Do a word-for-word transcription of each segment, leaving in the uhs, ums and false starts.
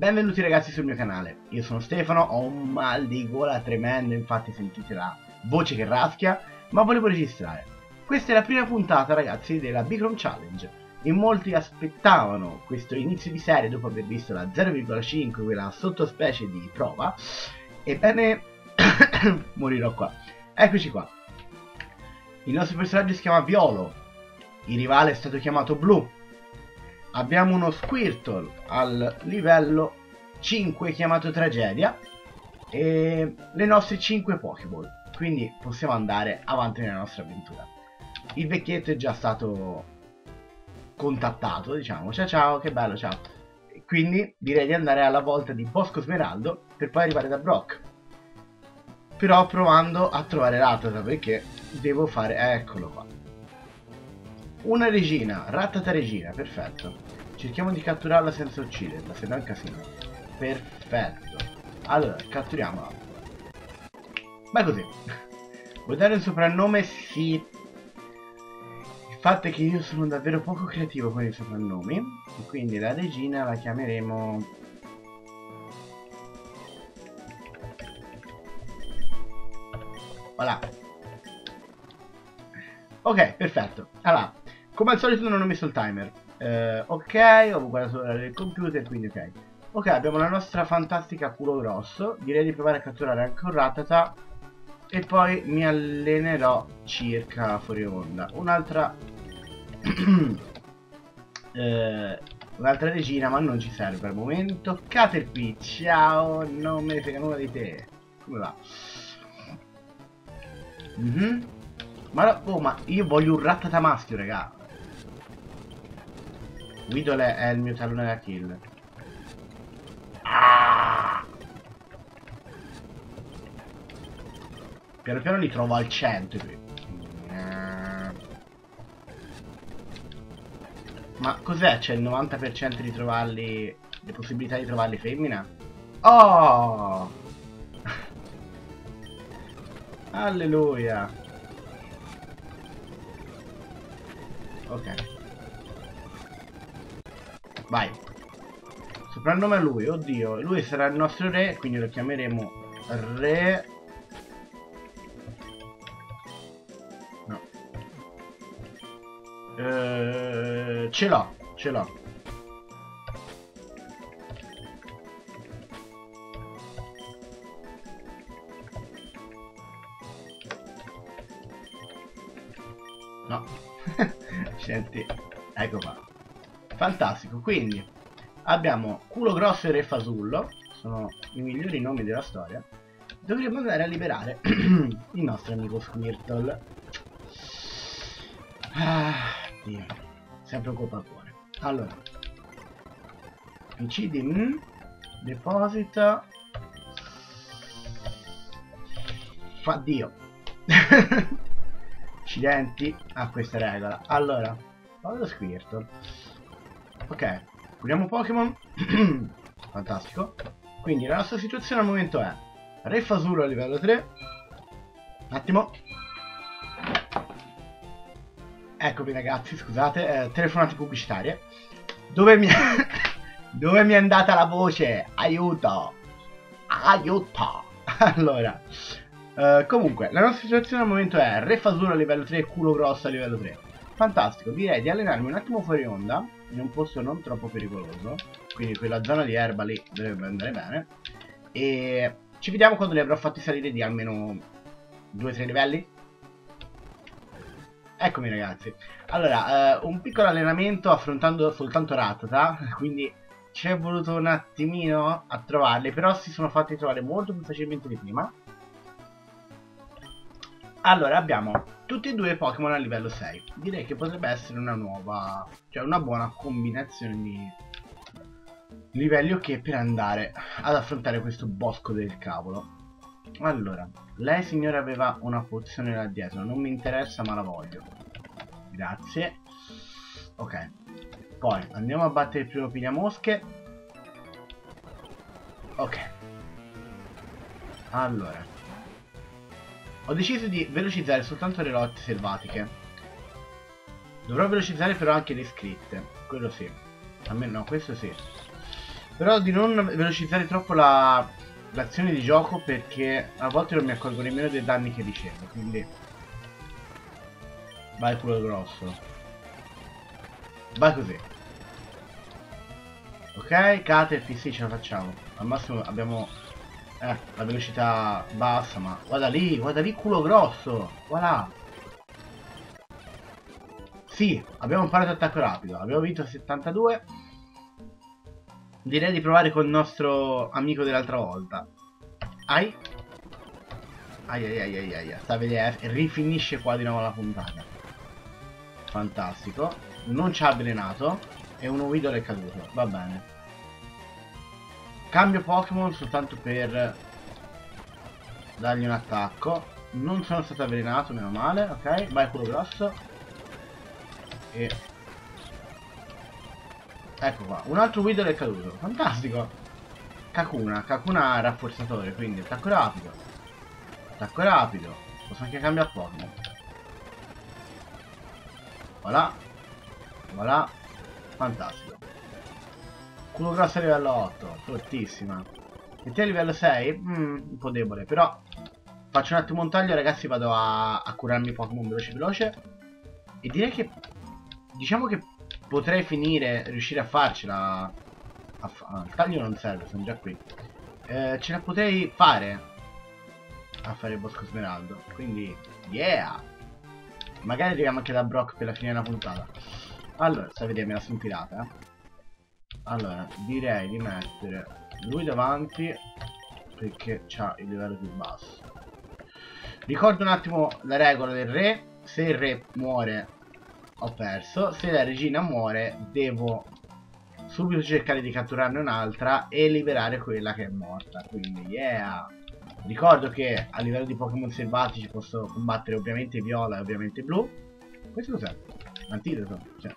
Benvenuti ragazzi sul mio canale, io sono Stefano, ho un mal di gola tremendo, infatti sentite la voce che raschia, ma volevo registrare. Questa è la prima puntata ragazzi della Bichrome Challenge. In molti aspettavano questo inizio di serie dopo aver visto la zero virgola cinque, quella sottospecie di prova. Ebbene, morirò qua. Eccoci qua. Il nostro personaggio si chiama Violo, il rivale è stato chiamato Blu. Abbiamo uno Squirtle al livello cinque chiamato Tragedia e le nostre cinque Pokéball, quindi possiamo andare avanti nella nostra avventura. Il vecchietto è già stato contattato, diciamo, ciao ciao, che bello, ciao. Quindi direi di andare alla volta di Bosco Smeraldo per poi arrivare da Brock. Però provando a trovare Rattata perché devo fare, eccolo qua. Una regina, Rattata regina, perfetto. Cerchiamo di catturarla senza ucciderla, se no è un casino. Perfetto. Allora, catturiamola. Ma così. Vuoi dare un soprannome? Sì. Il fatto è che io sono davvero poco creativo con i soprannomi. Quindi la regina la chiameremo... Voilà. Ok, perfetto. Allora, come al solito non ho messo il timer. Uh, ok, ho guardato l'ora del computer, quindi ok. Ok, abbiamo la nostra fantastica culo grosso. Direi di provare a catturare anche un Rattata. E poi mi allenerò circa fuori onda. Un'altra... uh, Un'altra regina, ma non ci serve al momento. Caterpie, ciao, non me ne frega nulla di te. Come va? Mm-hmm. Ma, oh, ma io voglio un Rattata maschio, raga. Weedle è il mio tallone da kill. Ah! Piano piano li trovo al cento qui. Ma cos'è? C'è il novanta per cento di trovarli... le possibilità di trovarli femmina? Oh! Alleluia! Ok. Vai. Soprannome a lui, oddio. Lui sarà il nostro re, quindi lo chiameremo re. No. Eh, ce l'ho, ce l'ho. No. Senti, ecco qua. Fantastico, quindi abbiamo Culo Grosso e Re Fasullo, sono i migliori nomi della storia. Dovremmo andare a liberare il nostro amico Squirtle. Ah, Dio, sempre un colpo al cuore. Allora, P C di mm, deposita. Fa Dio. Accidenti a questa regola. Allora, vado da Squirtle. Ok, curiamo Pokémon. Fantastico. Quindi la nostra situazione al momento è Re Fasullo a livello tre. Un attimo. Eccovi ragazzi, scusate, eh, telefonate pubblicitarie. Dove mi è... Dove mi è andata la voce? Aiuto! Aiuto! Allora, eh, comunque, la nostra situazione al momento è Re Fasullo a livello tre, Culo Grosso a livello tre. Fantastico, direi di allenarmi un attimo fuori onda, in un posto non troppo pericoloso, quindi quella zona di erba lì dovrebbe andare bene, e ci vediamo quando li avrò fatti salire di almeno due tre livelli. Eccomi ragazzi. Allora, eh, un piccolo allenamento affrontando soltanto Rattata, quindi ci è voluto un attimino a trovarli, però si sono fatti trovare molto più facilmente di prima. Allora, abbiamo tutti e due Pokémon a livello sei. Direi che potrebbe essere una nuova, cioè una buona combinazione di livelli ok per andare ad affrontare questo bosco del cavolo. Allora, lei signora aveva una pozione là dietro, non mi interessa ma la voglio. Grazie. Ok. Poi andiamo a battere il primo pigliamosche. Ok. Allora, ho deciso di velocizzare soltanto le lotte selvatiche. Dovrò velocizzare però anche le scritte. Quello sì. Almeno no, questo sì. Però di non velocizzare troppo la l'azione di gioco, perché a volte non mi accorgo nemmeno dei danni che ricevo, quindi vai culo grosso, vai così. Ok, Caterpie, sì, ce la facciamo. Al massimo abbiamo eh, la velocità bassa, ma guarda lì, guarda lì culo grosso, voilà. Sì, abbiamo imparato attacco rapido, abbiamo vinto settantadue. Direi di provare con il nostro amico dell'altra volta. Ai ai ai ai ai ai, sta a vedere, eh, rifinisce qua di nuovo la puntata. Fantastico. Non ci ha avvelenato e uno Weedle è caduto, va bene. Cambio Pokémon soltanto per dargli un attacco. Non sono stato avvelenato, meno male, ok. Vai culo grosso. E ecco qua, un altro Weedle è caduto, fantastico. Kakuna, Kakuna rafforzatore, quindi attacco rapido. Attacco rapido. Posso anche cambiare Pokémon. Voilà. Voilà. Fantastico. Culo grosso a livello otto, fortissima. E te a livello sei? Mm, un po' debole, però faccio un attimo un taglio, ragazzi, vado a, a curarmi Pokémon veloce veloce. E direi che, diciamo che potrei finire, riuscire a farcela. A fa ah, il taglio non serve, sono già qui. Eh, ce la potrei fare a fare il bosco smeraldo, quindi yeah. Magari arriviamo anche da Brock per la fine della puntata. Allora, sta a vedere, me la sono tirata, eh. Allora, direi di mettere lui davanti perché c'ha il livello più basso. Ricordo un attimo la regola del re. Se il re muore ho perso, se la regina muore devo subito cercare di catturarne un'altra e liberare quella che è morta. Quindi yeah. Ricordo che a livello di Pokémon selvatici posso combattere ovviamente viola e ovviamente blu. Questo cos'è? Antidoto, cioè.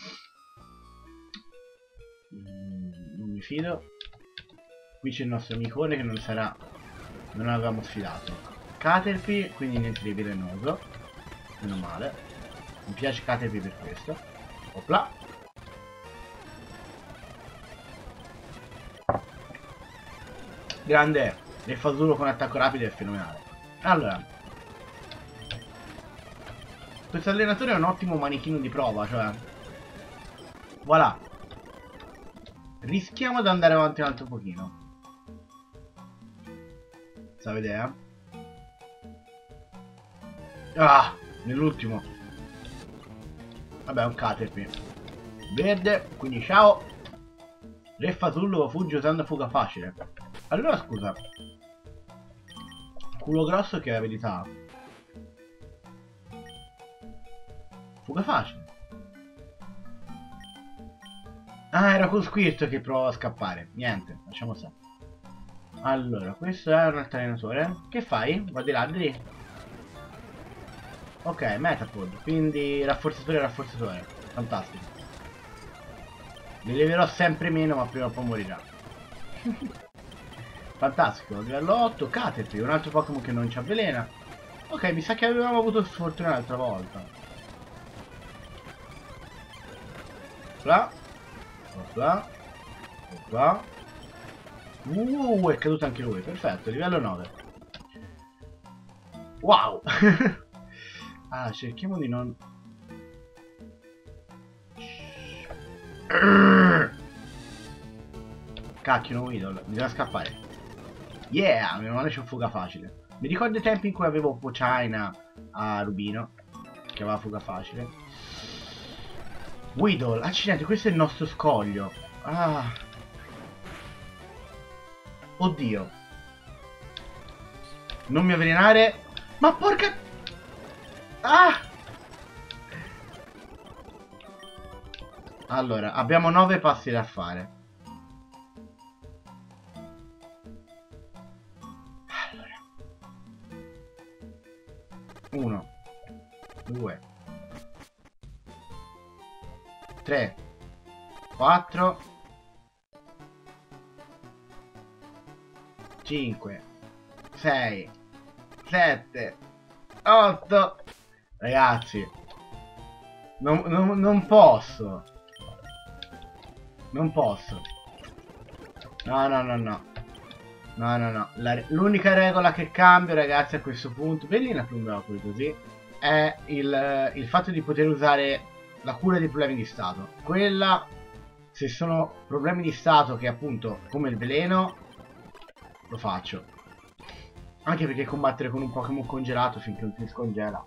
Mm, non mi fido. Qui c'è il nostro amicone che non sarà, non avevamo sfidato. Caterpie, quindi niente di velenoso, meno male. Mi piace Caterpie per questo. Opla. Grande, il Fazuro con attacco rapido è fenomenale. Allora, questo allenatore è un ottimo manichino di prova, cioè voilà. Rischiamo di andare avanti un altro pochino. Sta a vedere? Ah, nell'ultimo. Vabbè, un Caterpie verde, quindi ciao. Re Fasullo fugge usando fuga facile. Allora scusa, culo grosso che abilità? Fuga facile. Ah, era con Squirt che provava a scappare. Niente, lasciamo stare. Allora, questo è un allenatore. Che fai? Guardi ladri? Ok, Metapod. Quindi rafforzatore e rafforzatore. Fantastico. Li leverò sempre meno, ma prima o poi morirà. Fantastico. Livello otto, Caterpie, un altro Pokémon che non ci avvelena. Ok, mi sa che avevamo avuto sfortuna l'altra volta. Là. Là. Là. Uh, è caduto anche lui. Perfetto, livello nove. Wow. Ah, cerchiamo di non... Cacchio, no Weedle, bisogna scappare. Yeah, meno male c'è un fuga facile. Mi ricordo i tempi in cui avevo Pochaina a Rubino, che aveva fuga facile. Weedle, accidenti, questo è il nostro scoglio. Ah. Oddio. Non mi avvelenare. Ma porca... Ah. Allora, abbiamo nove passi da fare. Allora. Uno. Due. Tre. Quattro. Cinque. Sei. Sette. Otto. Ragazzi. Non, non, non posso. Non posso. No, no, no, no. No, no, no. L'unica regola che cambio, ragazzi, a questo punto, bellina Plumbropoli così, è il, il fatto di poter usare la cura dei problemi di stato. Quella, se sono problemi di stato che appunto, come il veleno, lo faccio. Anche perché combattere con un Pokémon congelato finché non si scongela.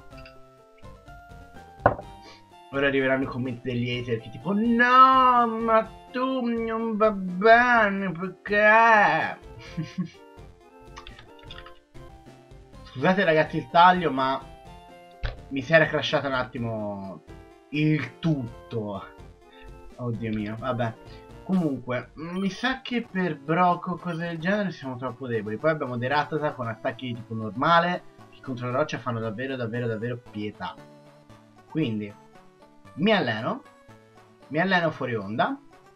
Ora arriveranno i commenti degli hater che tipo no, ma tu non va bene perché? Scusate ragazzi il taglio, ma mi si era crashato un attimo il tutto. Oddio mio, vabbè. Comunque, mi sa che per Brock o cose del genere siamo troppo deboli. Poi abbiamo dei Rattata con attacchi di tipo normale che contro la roccia fanno davvero davvero davvero pietà. Quindi mi alleno, mi alleno fuori onda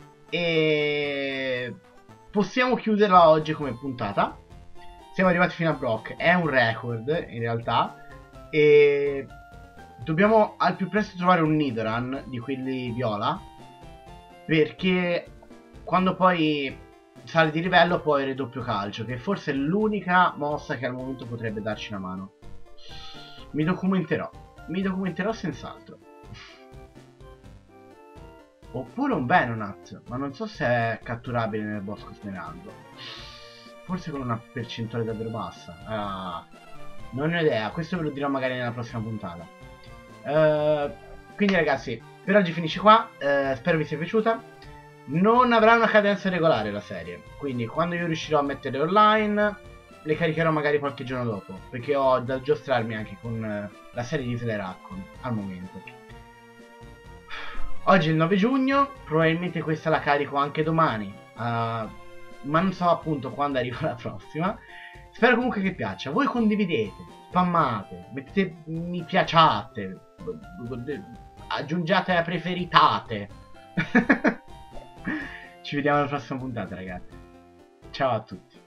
e possiamo chiuderla oggi come puntata. Siamo arrivati fino a Brock, è un record in realtà e dobbiamo al più presto trovare un Nidoran di quelli viola, perché quando poi sale di livello può avere doppio calcio, che forse è l'unica mossa che al momento potrebbe darci una mano. Mi documenterò, mi documenterò senz'altro. Oppure un Venonat, ma non so se è catturabile nel bosco smeraldo. Forse con una percentuale davvero bassa. Ah, non ne ho idea, questo ve lo dirò magari nella prossima puntata. Uh, quindi ragazzi, per oggi finisce qua, uh, spero vi sia piaciuta. Non avrà una cadenza regolare la serie, quindi quando io riuscirò a metterle online, le caricherò magari qualche giorno dopo, perché ho da giostrarmi anche con uh, la serie di Slayer al momento. Oggi è il nove giugno, probabilmente questa la carico anche domani, uh, ma non so appunto quando arriva la prossima. Spero comunque che piaccia. Voi condividete, spammate, mettete mi piaciate, aggiungete a preferitate. Ci vediamo alla prossima puntata, ragazzi. Ciao a tutti.